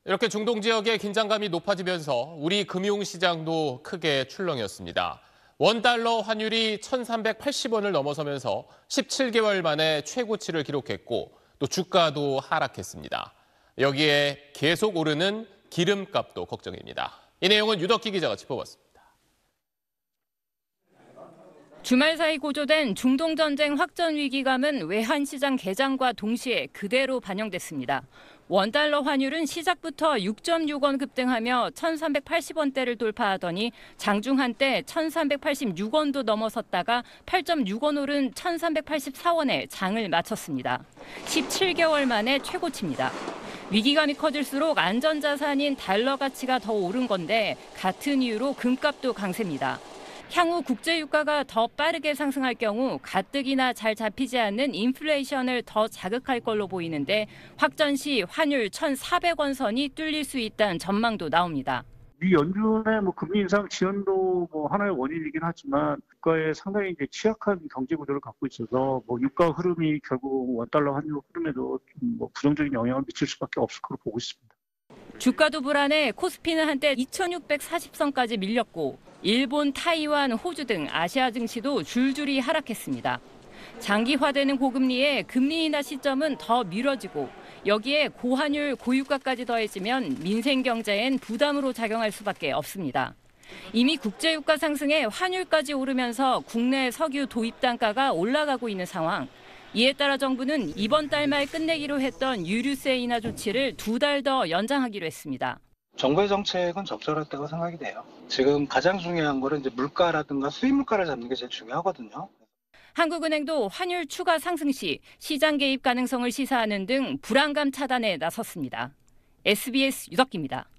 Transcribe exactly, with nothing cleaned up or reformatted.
이렇게 중동 지역의 긴장감이 높아지면서 우리 금융시장도 크게 출렁였습니다. 원달러 환율이 천삼백팔십 원을 넘어서면서 십칠 개월 만에 최고치를 기록했고 또 주가도 하락했습니다. 여기에 계속 오르는 기름값도 걱정입니다. 이 내용은 유덕기 기자가 짚어봤습니다. 주말 사이 고조된 중동 전쟁 확전 위기감은 외환시장 개장과 동시에 그대로 반영됐습니다. 원달러 환율은 시작부터 육 점 육 원 급등하며 천삼백팔십 원대를 돌파하더니 장중 한때 천삼백팔십육 원도 넘어섰다가 팔 점 육 원 오른 천삼백팔십사 원에 장을 마쳤습니다. 십칠 개월 만에 최고치입니다. 위기감이 커질수록 안전자산인 달러 가치가 더 오른 건데 같은 이유로 금값도 강세입니다. 향후 국제유가가 더 빠르게 상승할 경우 가뜩이나 잘 잡히지 않는 인플레이션을 더 자극할 걸로 보이는데 확전 시 환율 천사백 원 선이 뚫릴 수 있다는 전망도 나옵니다. 미 연준의 뭐 금리 인상 지연도 뭐 하나의 원인이긴 하지만 국가에 상당히 이제 취약한 경제 구조를 갖고 있어서 뭐 유가 흐름이 결국 원달러 환율 흐름에도 뭐 부정적인 영향을 미칠 수밖에 없을 거로 보고 있습니다. 주가도 불안해 코스피는 한때 이천육백사십 선까지 밀렸고 일본, 타이완, 호주 등 아시아 증시도 줄줄이 하락했습니다. 장기화되는 고금리에 금리 인하 시점은 더 미뤄지고 여기에 고환율, 고유가까지 더해지면 민생 경제엔 부담으로 작용할 수밖에 없습니다. 이미 국제유가 상승에 환율까지 오르면서 국내 석유 도입 단가가 올라가고 있는 상황. 이에 따라 정부는 이번 달 말 끝내기로 했던 유류세 인하 조치를 두 달 더 연장하기로 했습니다. 정부의 정책은 적절했다고 생각이 돼요. 지금 가장 중요한 거는 이제 물가라든가 수입 물가를 잡는 게 제일 중요하거든요. 한국은행도 환율 추가 상승 시 시장 개입 가능성을 시사하는 등 불안감 차단에 나섰습니다. 에스비에스 유덕기입니다.